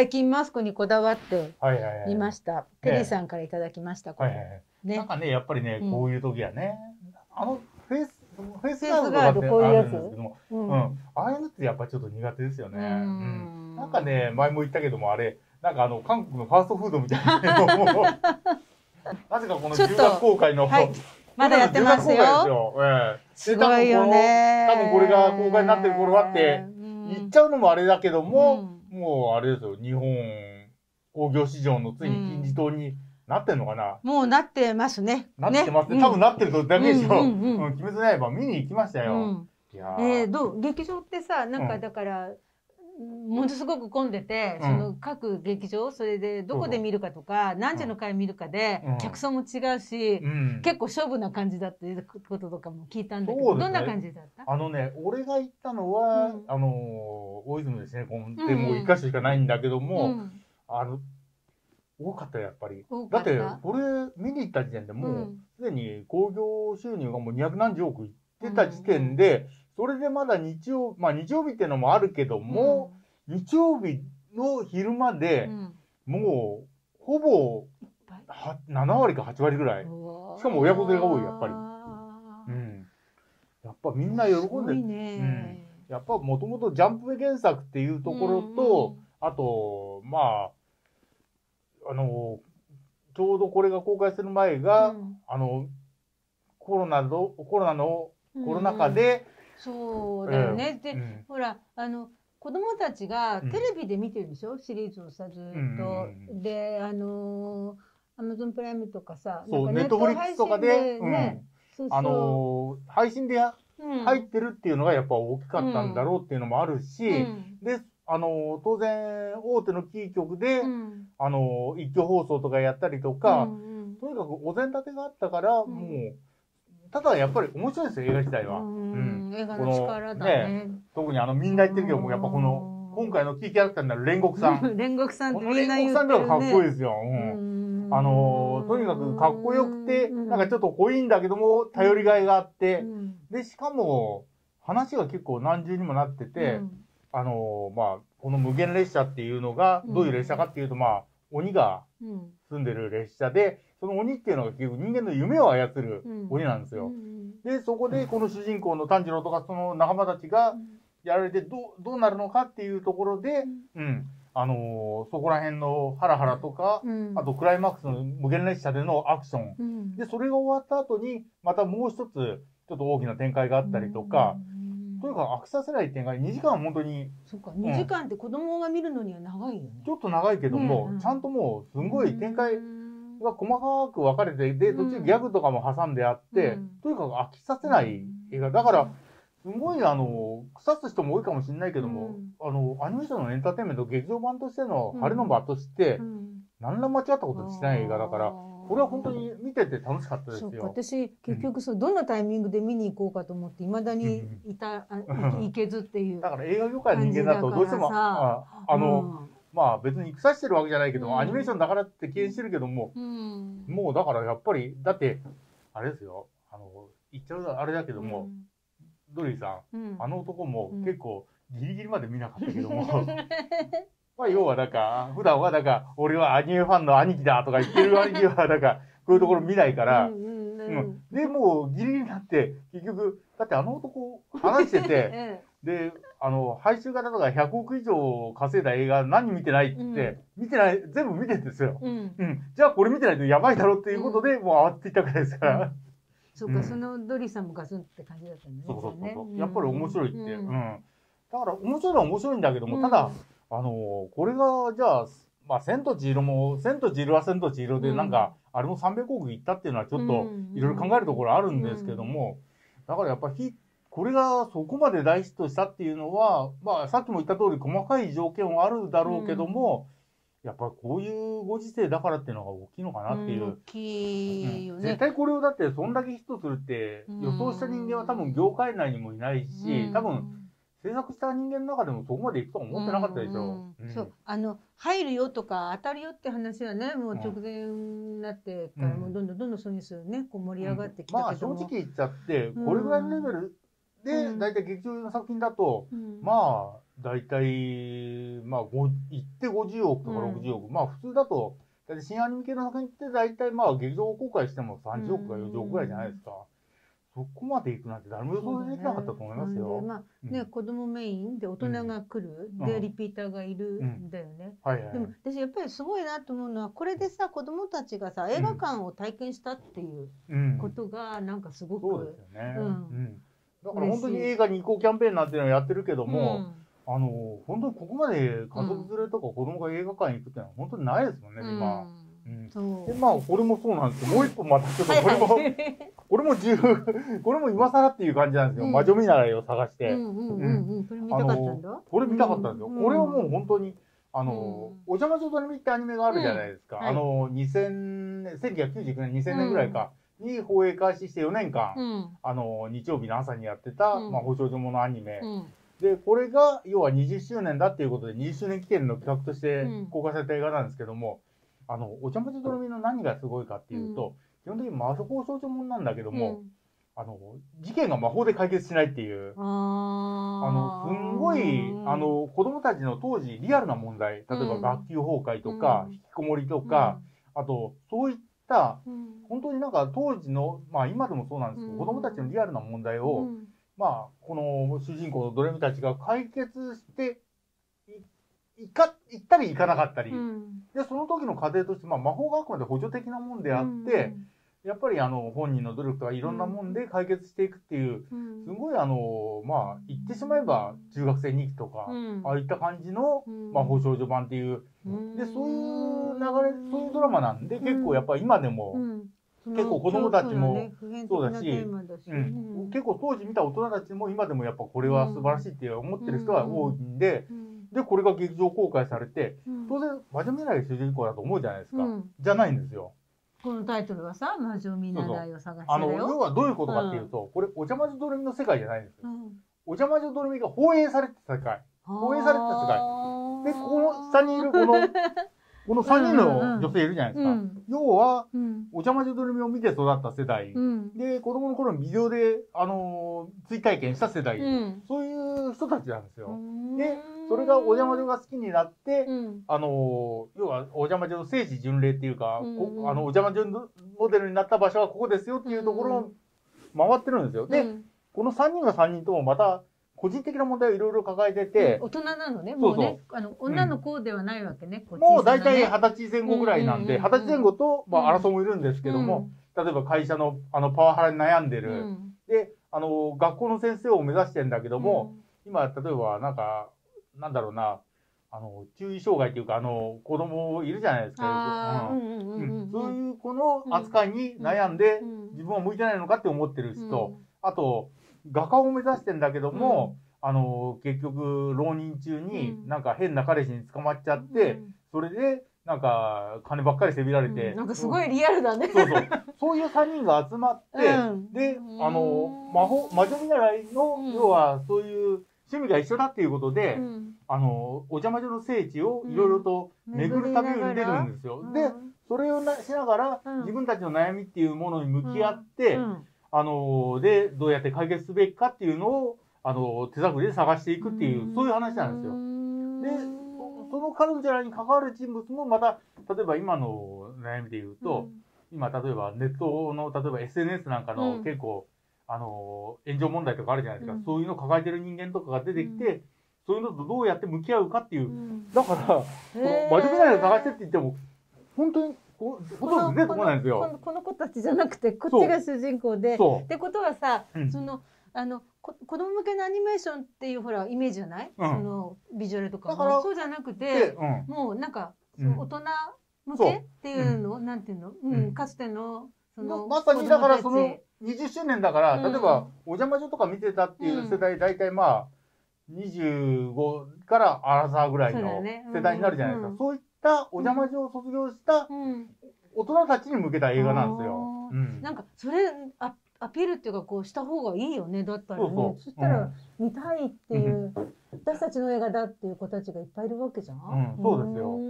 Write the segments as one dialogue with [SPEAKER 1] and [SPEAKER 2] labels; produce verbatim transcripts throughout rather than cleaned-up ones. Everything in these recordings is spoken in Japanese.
[SPEAKER 1] 最近マスクにこだわって
[SPEAKER 2] はいはいはい。
[SPEAKER 1] みました。テリーさんからいただきました。これ
[SPEAKER 2] はいはいはい。
[SPEAKER 1] ね。
[SPEAKER 2] なんかね、やっぱりね、
[SPEAKER 1] うん
[SPEAKER 2] こういう時はね、あの、フェイス、フェイス
[SPEAKER 1] フェイス
[SPEAKER 2] ガードと
[SPEAKER 1] ガード
[SPEAKER 2] かって
[SPEAKER 1] こういうやつ
[SPEAKER 2] あるんですけども、
[SPEAKER 1] う
[SPEAKER 2] うんん。ああいうのってやっぱりちょっと苦手ですよね。
[SPEAKER 1] う
[SPEAKER 2] うん
[SPEAKER 1] ん
[SPEAKER 2] なんかね、前も言ったけども、あれ、なんかあの、韓国のファーストフードみたいなのを、なぜかこの
[SPEAKER 1] ちょっと
[SPEAKER 2] じゅうがつ公開の、
[SPEAKER 1] はいまだやってますよ。
[SPEAKER 2] じゅうがつ公開ですよ。ええ。
[SPEAKER 1] すごいよね。
[SPEAKER 2] 多分この、多分これが公開になってる頃はって
[SPEAKER 1] うん
[SPEAKER 2] 言っちゃうのもあれだけども、
[SPEAKER 1] うん
[SPEAKER 2] もうあれですよ、日本工業市場のついに金字塔になってんのかな。
[SPEAKER 1] もうなってますね。
[SPEAKER 2] なってますね。
[SPEAKER 1] ね
[SPEAKER 2] 多分なってるとだけでしょ。
[SPEAKER 1] う
[SPEAKER 2] うんん、
[SPEAKER 1] うんうん
[SPEAKER 2] 鬼滅の刃見に行きましたよ。
[SPEAKER 1] うん
[SPEAKER 2] いや
[SPEAKER 1] えー、
[SPEAKER 2] ー。
[SPEAKER 1] どう劇場ってさ、なんか
[SPEAKER 2] うん
[SPEAKER 1] だから、ものすごく混んでて、
[SPEAKER 2] うん
[SPEAKER 1] その各劇場、それでどこで見るかとか、何時の回見るかで、
[SPEAKER 2] うん
[SPEAKER 1] 客層も違うし、
[SPEAKER 2] うん。
[SPEAKER 1] 結構勝負な感じだっていうこととかも聞いたんだけど、
[SPEAKER 2] そうですね
[SPEAKER 1] どんな感じだった
[SPEAKER 2] あのね、俺が行ったのは、
[SPEAKER 1] うん
[SPEAKER 2] あのー、大泉ですね。こので
[SPEAKER 1] うんうん
[SPEAKER 2] もう一箇所しかないんだけども、
[SPEAKER 1] ん、
[SPEAKER 2] あの、多かったよ、やっぱり。
[SPEAKER 1] 多かった
[SPEAKER 2] だって、これ見に行った時点でも
[SPEAKER 1] う、
[SPEAKER 2] うんすでに興行収入がもうにひゃくなんじゅうおくいってた時点で、それでまだ日曜、まあ日曜日っていうのもあるけども、日曜日の昼間
[SPEAKER 1] う
[SPEAKER 2] で、
[SPEAKER 1] ん
[SPEAKER 2] もう、ほぼ、
[SPEAKER 1] いっぱい
[SPEAKER 2] はななわりかはちわりぐらい。しかも親子連れが多いやっぱりうん。やっぱみんな喜ん
[SPEAKER 1] すごい
[SPEAKER 2] でる。
[SPEAKER 1] ね。
[SPEAKER 2] やっぱもともとジャンプ原作っていうところと、あと、まあ、あの、ちょうどこれが公開する前が、
[SPEAKER 1] うん
[SPEAKER 2] あの、コロナの、コロナの、
[SPEAKER 1] うん
[SPEAKER 2] コロナ禍で、
[SPEAKER 1] そうだよね。で、
[SPEAKER 2] うん
[SPEAKER 1] ほら、あの、子供たちが
[SPEAKER 2] うん
[SPEAKER 1] テレビで見てるでしょ、シリーズをさ、ずっと。
[SPEAKER 2] うんうんうん
[SPEAKER 1] で、あのー、アマゾンプライムとかさ、
[SPEAKER 2] そう、
[SPEAKER 1] なんか
[SPEAKER 2] ネットフリックスとかで、
[SPEAKER 1] ネット配信ね、そうそう
[SPEAKER 2] あのー配信でや
[SPEAKER 1] うん
[SPEAKER 2] 入ってるっていうのがやっぱ大きかったんだろうっていうのもあるし、
[SPEAKER 1] うん
[SPEAKER 2] で、あのー当然、大手のキー局で、
[SPEAKER 1] うん
[SPEAKER 2] あのー一挙放送とかやったりとか、
[SPEAKER 1] うん
[SPEAKER 2] とにかくお膳立てがあったから、
[SPEAKER 1] ん
[SPEAKER 2] もう、ただやっぱり面白いですよ、映画自体は。
[SPEAKER 1] うん映画の力だね。
[SPEAKER 2] 特にあの、みんな言ってるけども、やっぱこの、今回のキーキャラクターになる煉獄さん。
[SPEAKER 1] 煉獄さんっ
[SPEAKER 2] この
[SPEAKER 1] てみんな言
[SPEAKER 2] 煉獄さんがかっこいい
[SPEAKER 1] い。
[SPEAKER 2] ですよ。うん
[SPEAKER 1] うん
[SPEAKER 2] あのーとにかくかっこよくて、
[SPEAKER 1] うん
[SPEAKER 2] なんかちょっと濃いんだけども、頼りがいがあって
[SPEAKER 1] う、ん
[SPEAKER 2] で、しかも、話が結構何重にもなってて、
[SPEAKER 1] うん
[SPEAKER 2] あのーまあ、この無限列車っていうのが、どういう列車かっていうと、まあ、鬼が
[SPEAKER 1] うん
[SPEAKER 2] 住んでる列車で、その鬼っていうのが結局人間の夢を操る鬼なんですよ。
[SPEAKER 1] うん
[SPEAKER 2] で、そこでこの主人公の炭治郎とかその仲間たちがやられてどう、どうなるのかっていうところで、うん、あのーそこら辺のハラハラとか、
[SPEAKER 1] うん
[SPEAKER 2] あとクライマックスの無限列車でのアクション。
[SPEAKER 1] うん
[SPEAKER 2] で、それが終わった後に、またもう一つ、ちょっと大きな展開があったりとか、とにかく飽きさせない展開、にじかんは本当に、
[SPEAKER 1] そうか、にじかんって子供が見るのには長いよね。
[SPEAKER 2] ちょっと長いけども、
[SPEAKER 1] ねえ
[SPEAKER 2] ちゃんともう、すんごい展開
[SPEAKER 1] うん
[SPEAKER 2] が細かく分かれて、で、途中ギャグとかも挟んであって、
[SPEAKER 1] うん
[SPEAKER 2] とにかく飽きさせない映画。だから、すごいあの、腐す人も多いかもしれないけども、あの、アニメーションのエンターテインメント、劇場版としての晴れの場として、
[SPEAKER 1] うん
[SPEAKER 2] 何ら間違ったことしてない映画だから、これは本当に見てて楽しかったです
[SPEAKER 1] そうか、
[SPEAKER 2] よ。
[SPEAKER 1] 私結局そう、どんなタイミングで見に行こうかと思っていまだにいた、あ行けずっていう
[SPEAKER 2] だから映画業界の人間だとどうしても、ああの、まあ別に腐してるわけじゃないけども、
[SPEAKER 1] うん
[SPEAKER 2] アニメーションだからって敬遠してるけども、
[SPEAKER 1] うん
[SPEAKER 2] もうだからやっぱり、だって、あれですよ、あの、言っちゃうあれだけども、ドリーさん、
[SPEAKER 1] うん
[SPEAKER 2] あの男も
[SPEAKER 1] うん
[SPEAKER 2] 結構ギリギリまで見なかったけども、まあ要はなんか、普段はなんか、俺はアニメファンの兄貴だとか言ってる割には、なんか、こういうところ見ないから、
[SPEAKER 1] うんうんう
[SPEAKER 2] うんんで、もうギリギリになって、結局、だってあの男話してて、
[SPEAKER 1] え
[SPEAKER 2] で、あの、配信型とかひゃくおく以上稼いだ映画何見てないって言って、見てない、全部見てるんですよ。
[SPEAKER 1] えうん
[SPEAKER 2] うん。じゃあこれ見てないとやばいだろっていうことで、もう慌てていったくらいですから。
[SPEAKER 1] そうか、そのドリーさんもガツンって感じだったんだね。
[SPEAKER 2] そうそうそうそう、
[SPEAKER 1] じゃあね
[SPEAKER 2] やっぱり面白いって。
[SPEAKER 1] う
[SPEAKER 2] うんん。だから面白いのは面白いんだけども、ただ、あの、これが、じゃあ、まあ、千と千尋も、千と千尋は千と千尋で、なんか、あれもさんびゃくおくいったっていうのはちょっと、いろいろ考えるところあるんですけども、だからやっぱり、これがそこまで大ヒットしたっていうのは、まあ、さっきも言った通り細かい条件はあるだろうけども、やっぱりこういうご時世だからっていうのが大きいのかなっていう。
[SPEAKER 1] 大きいよね。
[SPEAKER 2] 絶対これをだってそんだけヒットするって予想した人間は多分業界内にもいないし、多分制作した人間の中でもそこまでいくとは思ってなかったでしょ。
[SPEAKER 1] そう、あの入るよとか当たるよって話はね、もう直前になってからもうどんどんどんどんそういうね、こう盛り上がってきたけども。
[SPEAKER 2] まあ正直言っちゃって、これぐらいのレベルで大体劇場の作品だと、まあだいたい、まあ、ご行ってごじゅうおくとかろくじゅうおく。うん、まあ、普通だと、だって新アニメ系の作品ってだいたいまあ、劇場公開してもさんじゅうおくかよんじゅうおくぐらいじゃないですか。そこまで行くなんて誰も予想できなかったと思いますよ。
[SPEAKER 1] で、まあ、ね、うん、子供メインで大人が来る、うん、で、リピーターがいるんだよね。
[SPEAKER 2] うん、はいはい。
[SPEAKER 1] でも、私やっぱりすごいなと思うのは、これでさ、子供たちがさ、映画館を体験したっていうことが、なんかすごく、
[SPEAKER 2] そうですよね。
[SPEAKER 1] うん。
[SPEAKER 2] うんだから本当に映画に行こうキャンペーンなんていうのをやってるけども、うん、あの、本当にここまで家族連れとか子供が映画館に行くってのは本当にないですもんね、うん、今。うん、で、まあ、これもそうなんですけど、もう一個またちょっと、これも、これも十、これも今更っていう感じなんですよ。うん、魔女見習いを探して。
[SPEAKER 1] うんうんうんうん。これ見たかったんだ。
[SPEAKER 2] これ見たかったんですよ。これはもう本当に、あの、お邪魔女ドレミってアニメがあるじゃないですか。あの、にせんねん、せんきゅうひゃくきゅうじゅうきゅうねん、にせんねんぐらいか。に放映開始してよねんかん、うん、あの、日曜日の朝にやってた、うん、まあ、保証所ものアニメ、うん。で、これが、要はにじゅっしゅうねんだっていうことで、にじゅっしゅうねん記念の企画として公開された映画なんですけども、うん、あの、お邪魔女ドレミの何がすごいかっていうと、うん、基本的に魔法保証所ものなんだけども、うん、あの、事件が魔法で解決しないっていう、あの、すんごい、あの、子供たちの当時リアルな問題、例えば学級崩壊とか、うん、引きこもりとか、あと、そういった、うん、本当になんか当時の、まあ今でもそうなんですけど、うん、子供たちのリアルな問題を、うん、まあ、この主人公のドレミたちが解決してい、いか、行ったり行かなかったり、うん、で、その時の過程として、まあ魔法学校で補助的なもんであって、うん、やっぱりあの、本人の努力とかいろんなもんで解決していくっていう、うん、すごいあの、まあ、言ってしまえば中学生日記とか、うん、ああいった感じの魔法少女版っていう、で、そういう流れ、そういうドラマなんで、結構やっぱり今でも、結構子供たちもそうだし、結構当時見た大人たちも今でもやっぱこれは素晴らしいって思ってる人は多いんで、で、これが劇場公開されて、当然、魔女見習いが主人公だと思うじゃないですか。じゃないんですよ。
[SPEAKER 1] このタイトルはさ、魔女見習いを探して。
[SPEAKER 2] あの、要はどういうことかっていうと、これ、お邪魔女ドレミの世界じゃないんですよ。お邪魔女ドレミが放映されてた世界。放映されてた世界。で、この下にいるこの、このさんにんの女性いるじゃないですか。うんうん、要は、うん、お邪魔女ドレミを見て育った世代、うん、で、子供の頃にビデオで、あのー、追体験した世代、うん、そういう人たちなんですよ。で、それがお邪魔女が好きになって、うん、あのー、要はお邪魔女の聖地巡礼っていうか、うん、こあの、お邪魔女モデルになった場所はここですよっていうところを回ってるんですよ。で、うん、このさんにんがさんにんともまた、個人的な問題をいろいろ抱えてて、
[SPEAKER 1] うん、大人なのね、もうね、そうそうあの女の子ではないわけね。
[SPEAKER 2] うん、もう大体はたちぜん後ぐらいなんで、はたちぜん後と、まあ、争いもいるんですけども、うん、例えば会社のあのパワハラに悩んでる、うん、で、あの、学校の先生を目指してんだけども、うん、今、例えばなんか、なんだろうな、あの、注意障害っていうか、あの、子供いるじゃないですか。そういう子の扱いに悩んで、自分は向いてないのかって思ってる人、あと、画家を目指してんだけども、うん、あの、結局、浪人中になんか変な彼氏に捕まっちゃって、うん、それで、なんか、金ばっかりせびられて、うん。
[SPEAKER 1] なんかすごいリアルだね。
[SPEAKER 2] そうそう。そういうさんにんが集まって、うん、で、あの、魔法、魔女見習いの、うん、要は、そういう趣味が一緒だっていうことで、うん、あの、お邪魔女の聖地をいろいろと巡る旅に出るんですよ。で、それをなしながら、自分たちの悩みっていうものに向き合って、あの、で、どうやって解決すべきかっていうのを、あの、手探りで探していくっていう、そういう話なんですよ。で、その彼女らに関わる人物もまた、例えば今の悩みで言うと、うん、今、例えばネットの、例えば エスエヌエス なんかの結構、うん、あの、炎上問題とかあるじゃないですか。うん、そういうのを抱えてる人間とかが出てきて、うん、そういうのとどうやって向き合うかっていう。うん、だから、この真面目なの探してって言っても、本当に、ほとんど出てこないんですよ。
[SPEAKER 1] この、この子たちじゃなくて、こっちが主人公で。ってことはさ、うん、その、あの、こ子供向けのアニメーションっていうほら、イメージじゃない、うん、その、ビジュアルとかも。そうじゃなくて、うん、もうなんか、その大人向けっていうの、うん、なんていうの、うん、かつての、その、
[SPEAKER 2] まさにだからその、にじゅっしゅうねんだから、例えば、お邪魔女とか見てたっていう世代、大体まあ、にじゅうごからアラサーぐらいの世代になるじゃないですか。そういったお邪魔女を卒業した大人たちに向けた映画なんですよ。
[SPEAKER 1] うん、なんかそれアアピールっていうかこうした方がいいよね。だったらね。そうそう、そしたら見たいっていう、うん、私たちの映画だっていう子たちがいっぱいいるわけじゃん。
[SPEAKER 2] うん、そうですよ。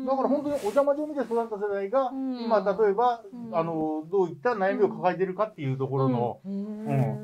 [SPEAKER 2] だから本当にお邪魔女を見て育った世代が、今例えば、あの、どういった悩みを抱えているかっていうところの、うん、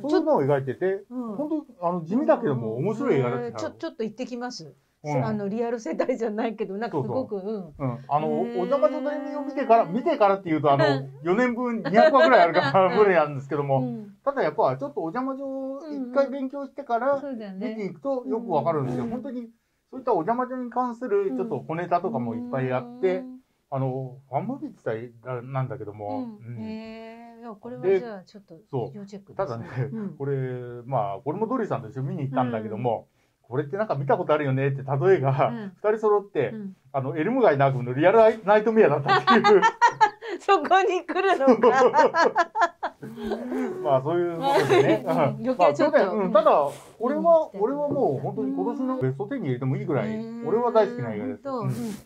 [SPEAKER 2] そういうのを描いてて、本当にあの地味だけども面白い映画だった。
[SPEAKER 1] ちょ、ちょっと行ってきます。あのリアル世代じゃないけど、なんかすごく、うん。
[SPEAKER 2] あの、お邪魔女の意味を見てから、見てからっていうと、あの、よねんぶんにひゃくわぐらいあるから、ぐらいあるんですけども、ただやっぱ、ちょっとお邪魔女を一回勉強してから、見ていくとよくわかるんですよ。本当に、そういったお邪魔女に関する、ちょっと小ネタとかもいっぱいあって、あの、ファンムービーって言ったらなんだけども、
[SPEAKER 1] へえ、これはじゃあ、ちょっと、要チェックですね。
[SPEAKER 2] ただね、これ、まあ、これもドリーさんと一緒に見に行ったんだけども、これってなんか見たことあるよねって例えが、二人揃って、あの、エルム街ナークのリアルナイトメアだったっていう。
[SPEAKER 1] そこに来るのか。
[SPEAKER 2] まあ、そういうことでね。
[SPEAKER 1] 余計ちょっと。
[SPEAKER 2] ただ、俺は、俺はもう本当に今年のベストじゅうに入れてもいいぐらい、俺は大好きな映画です。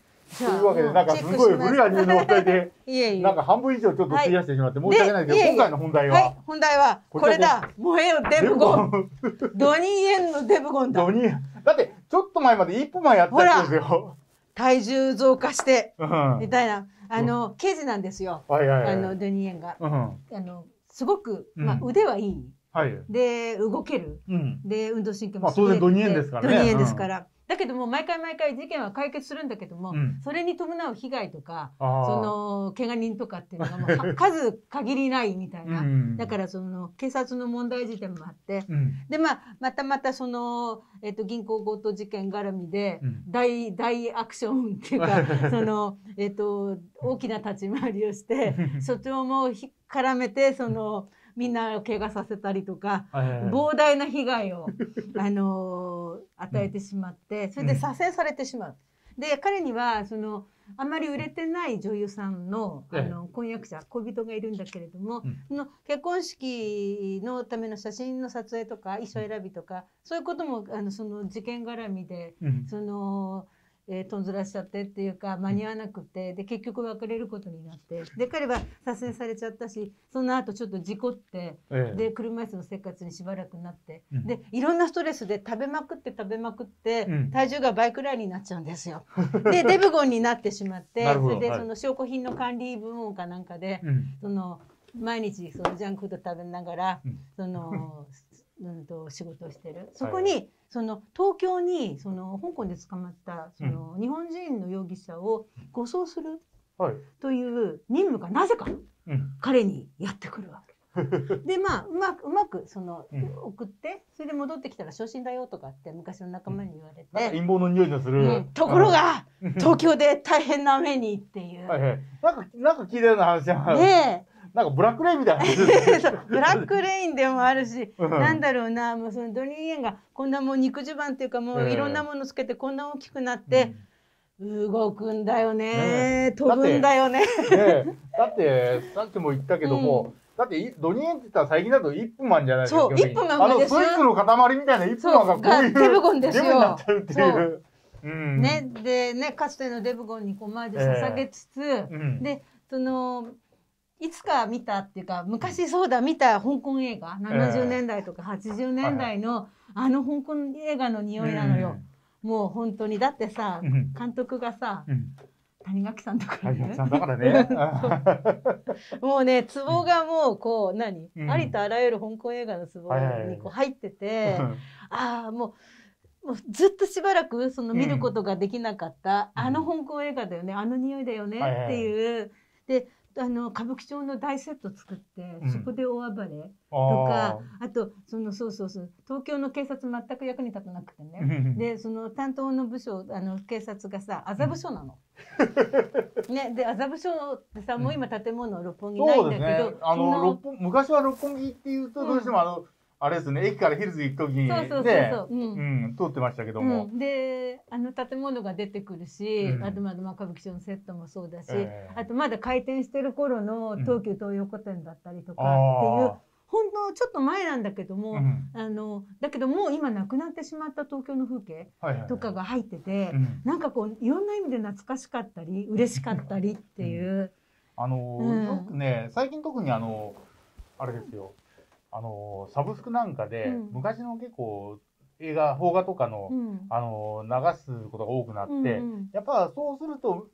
[SPEAKER 2] というわけで、なんかすごい古いアニメのお二人で、なんか半分以上ちょっと費やしてしまって申し訳ないですけど、今回の本題は。はい、
[SPEAKER 1] 本題は、これだ。燃えよ、デブゴン。ドニーエンのデブゴンだ。
[SPEAKER 2] ドニーエン。だって、ちょっと前まで一歩前やってたんですよ。
[SPEAKER 1] 体重増加して、みたいな。あの、刑事なんですよ。あの、ドニーエンが。あの、すごく、まあ、腕はいい。で、動ける。で、運動神経も
[SPEAKER 2] すごい。まあ、当然ドニーエンですからね。
[SPEAKER 1] ドニーエンですから。だけども、毎回毎回事件は解決するんだけども、うん、それに伴う被害とか、その、怪我人とかっていうのがもう数限りないみたいな。うん、だからその、警察の問題事件もあって、うん、で、まあ、またまたその、えっと、銀行強盗事件絡みで、大、大アクションっていうか、その、えっと、大きな立ち回りをして、所長も絡めて、その、みんなを怪我させたりとか、膨大な被害を、あのー、与えてしまって、それで左遷されてしまう。で、彼には、その、あんまり売れてない女優さんの、あの、婚約者、恋人がいるんだけれども、その結婚式のための写真の撮影とか、衣装選びとか、そういうことも、あの、その事件絡みで、その、えー、とんずらしちゃってっていうか間に合わなくて、で結局別れることになって、で彼は左遷されちゃったし、その後ちょっと事故って、ええ、で車椅子の生活にしばらくなって、うん、でいろんなストレスで食べまくって食べまくって、うん、体重が倍くらいになっちゃうんですよ。でデブゴンになってしまってそれでその証拠品の管理部門かなんかで、うん、その毎日そのジャンクフード食べながら、うん、そのうんと仕事をしてる。そこに、はい、その東京にその香港で捕まったその日本人の容疑者を護送するという任務がなぜか彼にやってくるわけ。でまあうまくうまくその送ってそれで戻ってきたら昇進だよとかって昔の仲間に言われて、
[SPEAKER 2] なんか陰謀の匂いのする、うん、
[SPEAKER 1] ところが東京で大変な目にっていう。
[SPEAKER 2] はいはい、なんかなんか聞いたような話じゃん。ねえ。なんかブラックレインみたいな
[SPEAKER 1] ブラックレインでもあるし、なんだろうな、もうそのドニーエンがこんなもう肉襦袢っていうかもういろんなものつけてこんな大きくなって、動くんだよね、飛ぶんだよね。
[SPEAKER 2] だってさっきも言ったけども、だってドニーエンって言ったら最近だとイップマンじゃないですか。
[SPEAKER 1] そう、イップマンがですよ。
[SPEAKER 2] あのスイップの塊みたいなイップマンがこういう
[SPEAKER 1] デブゴンですよ。
[SPEAKER 2] デブになっちゃうっていう。
[SPEAKER 1] ね、でね、かつてのデブゴンにオマージュ捧げつつ、でそのいつか見たっていうか昔そうだ見た香港映画ななじゅうねんだいとかはちじゅうねんだいのあの香港映画の匂いなのよ。もう本当にだってさ監督がさ谷垣さんとか
[SPEAKER 2] ね。谷垣さんだからね。
[SPEAKER 1] もうねツボがもうこう何ありとあらゆる香港映画のツボにこう入ってて、ああもう。もうずっとしばらくその見ることができなかった、うん、あの香港映画だよねあの匂いだよねっていう、であの歌舞伎町の大セット作って、うん、そこで大暴れとか あ, あとそのそうそうそう東京の警察全く役に立たなくてねでその担当の部署あの警察がさ麻布署なの。ね、で麻布署ってさもう今建物六本木ないんだけど、
[SPEAKER 2] そうですね、あの六本昔は六本木っていうとどうしてもあの、うんあれですね、駅からヒルズ行くときにね、通ってましたけども。
[SPEAKER 1] うん、で、あの建物が出てくるし、うん、あとまだ歌舞伎町のセットもそうだし、えー、あとまだ開店してる頃の東急東横店だったりとかっていう、うん、本当ちょっと前なんだけども、うん、あの、だけどもう今なくなってしまった東京の風景とかが入ってて、なんかこう、いろんな意味で懐かしかったり、嬉しかったりっていう。
[SPEAKER 2] あの、うん、よくね、最近特にあの、あれですよ、あのサブスクなんかで、うん、昔の結構映画邦画とかの、うん、あの流すことが多くなって、うんうん、やっぱそうすると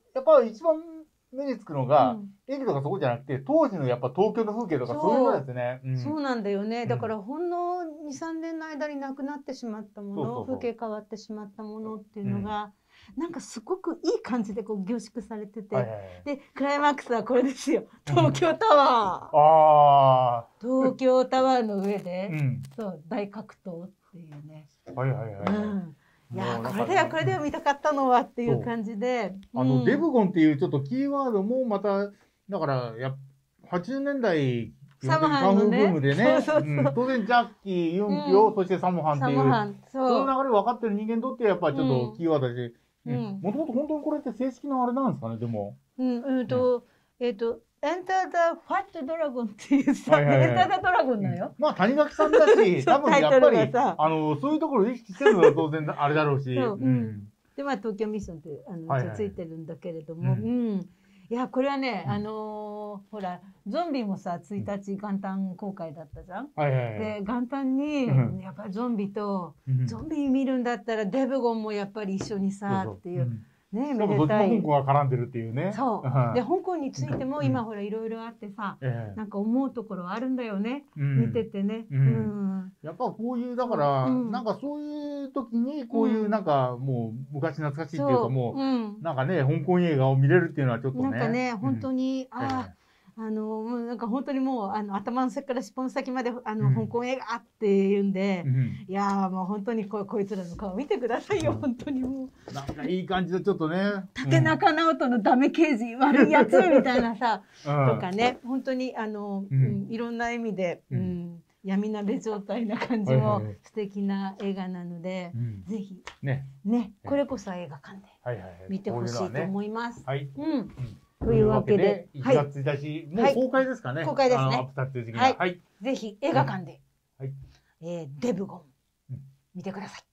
[SPEAKER 2] やっぱ一番目につくのが、うん、駅とかそこじゃなくて、当時のやっぱ東京の風景とかそういうのですね。
[SPEAKER 1] うん、そうなんだよね。だからほんのに、さんねんの間になくなってしまったもの、風景変わってしまったものっていうのが、うん、なんかすごくいい感じでこう凝縮されてて、はいはいはい、で、クライマックスはこれですよ。東京タワー。うん、あ東京タワーの上で、うん、そう大格闘っていうね。はいはいはい。うんいやこれだよこれだよ見たかったのはっていう感じで、
[SPEAKER 2] あの、うん、デブゴンっていうちょっとキーワードもまただからやはちじゅうねんだい
[SPEAKER 1] サムハンのね
[SPEAKER 2] ブームでね、当然ジャッキー、ユンピョ、うん、そしてサムハンっていうその流れ分かってる人間にとってやっぱりちょっとキーワードで、もともと本当にこれって正式なあれなんですかねでも。
[SPEAKER 1] うんうんと、うん、えっ、ー、とエンター・ザ・ファット・ドラゴンっていうさ、エンター・ザ・ドラゴンだよ。
[SPEAKER 2] まあ、谷垣さんだし、多分やっぱり、あの、そういうところを意識してるのは当然あれだろうし。
[SPEAKER 1] そううん、で、まあ、東京ミッションって、あの、はいはい、ついてるんだけれども、うん。うん、いや、これはね、うん、あのー、ほら、ゾンビもさ、ついたち元旦公開だったじゃん。はいはいはい、で、元旦に、やっぱりゾンビと、うん、ゾンビ見るんだったら、デブゴンもやっぱり一緒にさ、そうそうっていう。うん
[SPEAKER 2] ね、めでたい。香港が絡んでるっていうね。
[SPEAKER 1] そう。で、香港についても今ほらいろいろあってさ、なんか思うところあるんだよね。見ててね。
[SPEAKER 2] やっぱこういう、だから、なんかそういう時に、こういうなんかもう昔懐かしいっていうかもう、なんかね、香港映画を見れるっていうのはちょっとね。
[SPEAKER 1] なんかね、本当に、ああ、あの、もうなんか本当にもう、あの、頭の先から尻尾の先まで、あの、香港映画っていうんで、いやーもう本当にこ、こいつらの顔見てくださいよ、本当にも
[SPEAKER 2] う。なんかいい感じでちょっとね。
[SPEAKER 1] 竹中直人のダメ刑事、悪いやつみたいなさ、とかね、本当に、あの、いろんな意味で、うん、闇鍋状態な感じも素敵な映画なので、ぜひ、ね、ね、これこそ映画館で見てほしいと思います。はい。うん。というわけで、
[SPEAKER 2] いちがつついたち、もう公開ですかね。
[SPEAKER 1] 公開ですね。
[SPEAKER 2] アップされてる時期は。
[SPEAKER 1] はい。ぜひ映画館で、えデブゴン見てください。